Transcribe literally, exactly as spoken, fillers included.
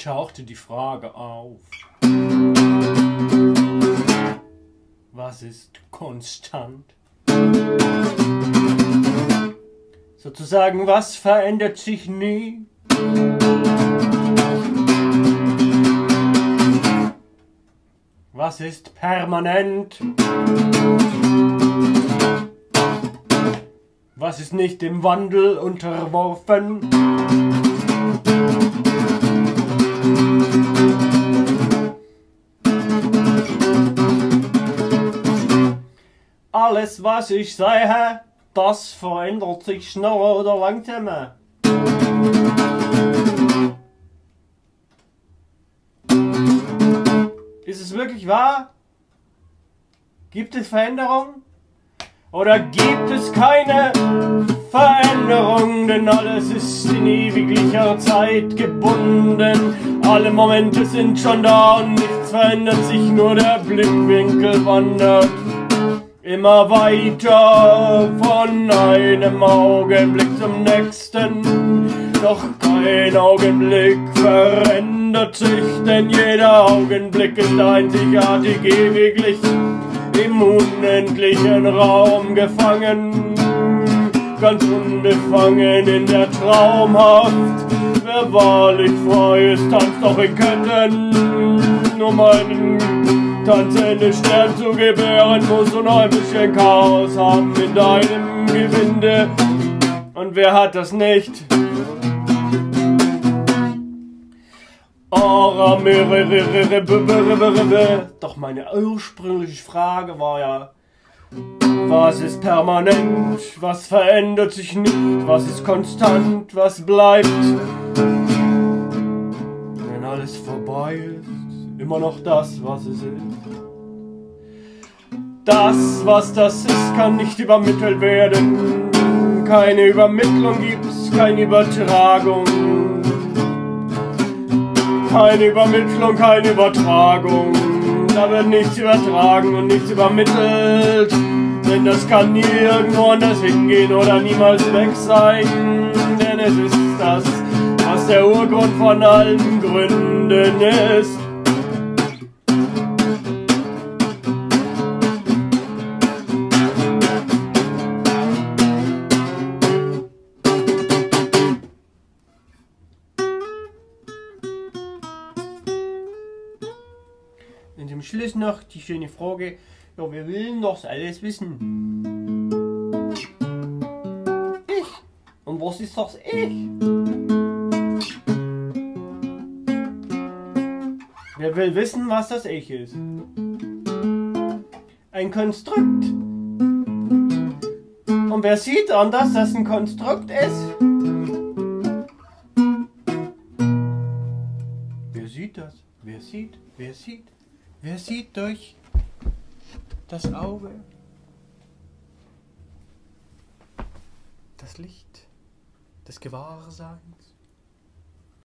tauchte die Frage auf: Was ist konstant? Sozusagen, was verändert sich nie? Was ist permanent? Was ist nicht dem Wandel unterworfen? Alles, was ich sehe, das verändert sich schneller oder langsamer. Ist es wirklich wahr? Gibt es Veränderung? Oder gibt es keine Veränderung? Denn alles ist in ewiglicher Zeit gebunden. Alle Momente sind schon da und nichts verändert sich, nur der Blickwinkel wandert immer weiter von einem Augenblick zum nächsten. Doch kein Augenblick verändert sich, denn jeder Augenblick ist einzigartig, ewiglich im unendlichen Raum gefangen, ganz unbefangen in der Traumhaft. Wer wahrlich frei ist, tanzt doch in Ketten, um einen tanzenden Stern zu gebären, musst du noch ein bisschen Chaos haben in deinem Gewinde. Und wer hat das nicht? Doch meine ursprüngliche Frage war ja: Was ist permanent? Was verändert sich nicht? Was ist konstant? Was bleibt? Wenn alles vorbei ist, immer noch das, was es ist. Das, was das ist, kann nicht übermittelt werden. Keine Übermittlung gibt's, keine Übertragung. Keine Übermittlung, keine Übertragung. Da wird nichts übertragen und nichts übermittelt. Denn das kann nie irgendwo anders hingehen oder niemals weg sein. Denn es ist das, was der Urgrund von allen Gründen ist. Und zum Schluss noch die schöne Frage: Ja, wir wollen doch alles wissen. Ich. Und was ist das Ich? Wer will wissen, was das Ich ist? Ein Konstrukt. Und wer sieht an, dass das ein Konstrukt ist? Wer sieht das? Wer sieht? Wer sieht? Wer sieht durch das Auge das Licht des Gewahrseins?